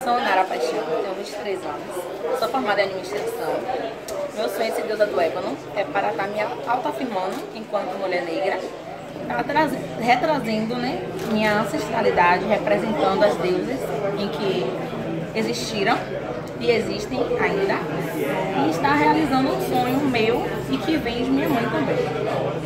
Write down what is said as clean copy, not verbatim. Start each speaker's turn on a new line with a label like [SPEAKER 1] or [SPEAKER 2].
[SPEAKER 1] Sou Nara Paixão, tenho 23 anos, sou formada em administração. Meu sonho de ser deusa do ébano é para estar me autoafirmando enquanto mulher negra, retrazendo, né, minha ancestralidade, representando as deusas em que existiram e existem ainda, e estar realizando um sonho meu e que vem de minha mãe também.